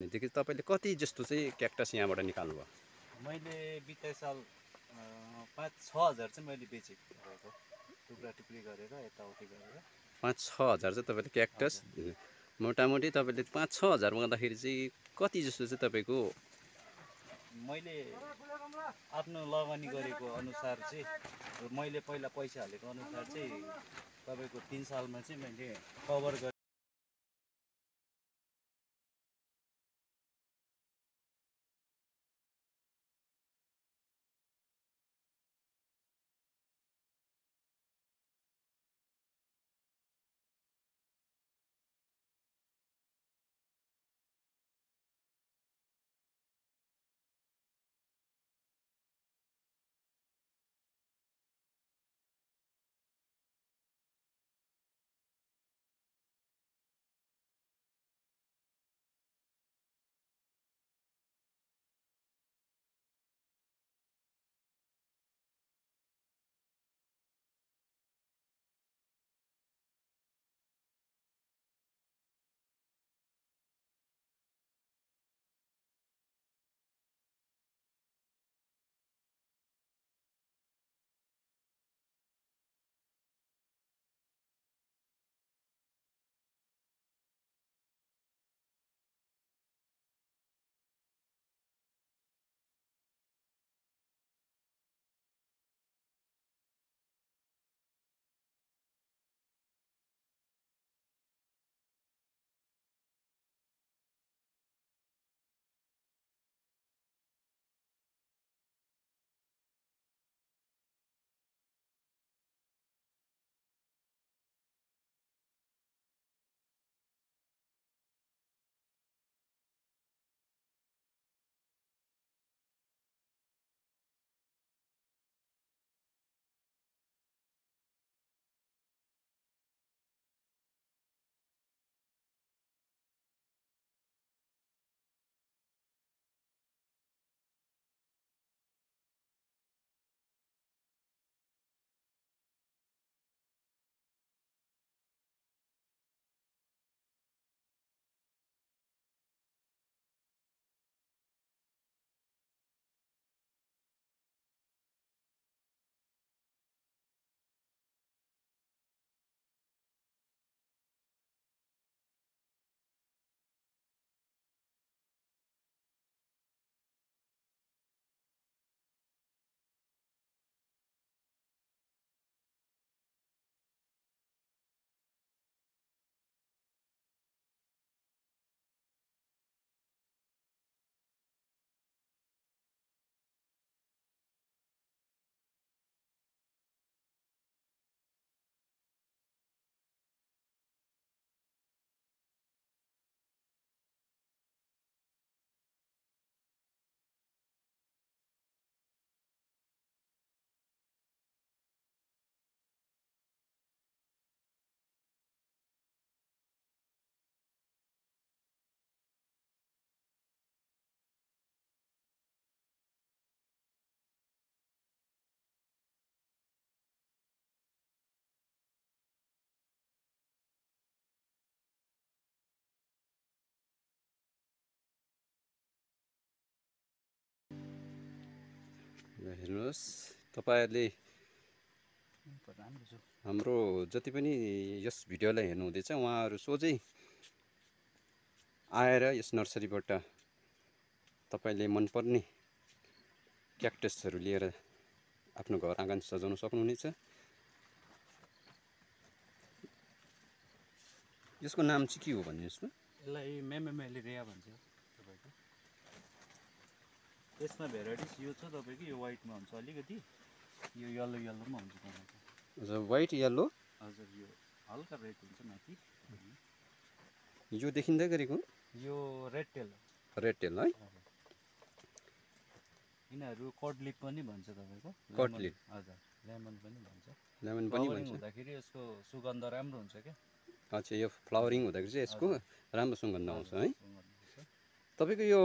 भनेदेखि तपाईँले कति जस्तो चाहिँ क्याक्टस यहाँबाट निकाल्नुभयो? मैले बिते साल 5-6 हजार चाहिँ मैले बेचेको तपाईँको टुक्रा टुक्री गरेर यताउति गरेर 5-6 हजार चाहिँ तपाईँले क्याक्टस मोटामोटी तपाईँले 5-6 हजारमा गर्दाखेरि चाहिँ कति जस्तो चाहिँ तपाईँको मैले आफ्नो लगानी गरेको अनुसार चाहिँ मैले पहिला पैसा हालेको अनुसार चाहिँ तपाईँको 3 सालमा चाहिँ मैले कभर गरेँ। हेर्नुहोस् तपाईहरुले हाम्रो जति पनि यस भिडियोलाई हेर्नुहुँदैछ उहाँहरु सोझै आएर यस नर्सरीबाट तपाईले मनपर्ने क्याक्टसहरु लिएर आफ्नो घर आँगन सजाउन सक्नुहुनेछ। यसको नाम चाहिँ के हो भन्नुस् त? यसलाई मेमेमेलिरिया भन्छ तपाईको। यसमा भेराइटिज यो छ तपाईको, यो व्हाइटमा हुन्छ अलिकति, यो येलो येलोमा हुन्छ तपाईको। हजुर व्हाइट येलो, हजुर यो हल्का रेड हुन्छ माथि। यो देखिँदै गरेको यो रेड टेल हो। रेड टेल है। यिनीहरु कड लिप पनि भन्छ तपाईको। कड लिप, हजुर लेमन पनि भन्छ। लेमन पनि भन्छ। हुँदाखेरि यसको सुगन्ध राम्रो हुन्छ के। अच्छा यो फ्लावरिङ हुँदाखेरि चाहिँ यसको राम्रो सुगन्ध आउँछ है। तपाईको यो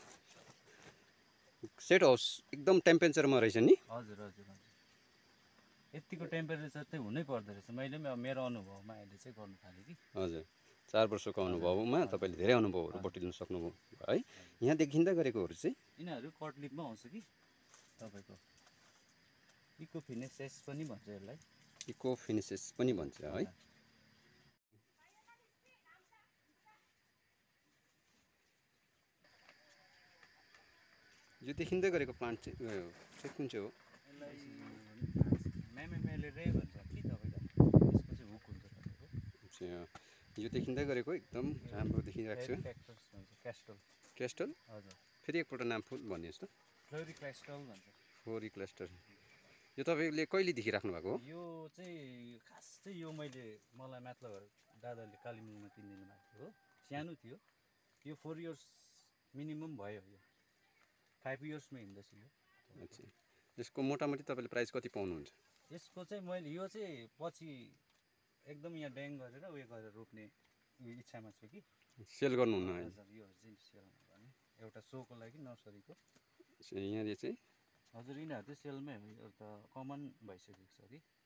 सेट हाउस एकदम टेम्परेचरमा रहेछ नि? हजुर हजुर हजुर। यतिको टेम्परेचर चाहिँ हुनै पर्दो रहेछ। मैले पनि मेरो अनुभवमा अहिले चाहिँ गर्नु थाले कि। हजुर 4 वर्षको अनुभवमा तपाईँले धेरै अनुभवहरू बटुल्न सक्नुभयो है। यहाँ देखिँदै गरेकोहरू चाहिँ यिनीहरू कटलिपमा आउँछ कि तपाईँको इको फिनेसेस पनि भन्छ यसलाई। इको फिनिसेस पनि भन्छ है। यो देखिँदै गरेको प्लान्ट चाहिँ कुन चाहिँ हो? यसलाई मेले रे भन्छ कि तपाईँको, यसको चाहिँ हुक हुन्छ तपाईँको। यो देखिँदै गरेको एकदम राम्रो देखिरहेको छ। क्याक्टस भन्छ, क्यास्टल। क्यास्टल? हजुर, फेरि एकपल्ट नाम फुल भनिदिनुहोस् त। फ्लोरी क्यास्टल भन्छ। फ्लोरी क्लस्टर। यो तपाईँले कहिलेदेखि राख्नु भएको हो? यो चाहिँ खास चाहिँ यो मलाई मतलब दादाले कालिम्पोङमा किनिदिनु भएको थियो हो। सानो थियो यो, 4 इयर्स मिनिमम भयो यो, 5 इयर्समा हिँड्दैछ यो। अच्छा, यसको मोटामोटी तपाईँले प्राइस कति पाउनुहुन्छ? यसको चाहिँ मैले यो चाहिँ पछि एकदम यहाँ ड्याङ गरेर उयो गरेर रोप्ने इच्छामा छु कि। सेल गर्नुहुन्न? हजुर, योहरू चाहिँ सेल गर्ने एउटा सोको लागि नर्सरीको। यहाँनिर चाहिँ हजुर, यिनीहरू चाहिँ सेलमै हो, यो त कमन भइसकेको छ कि।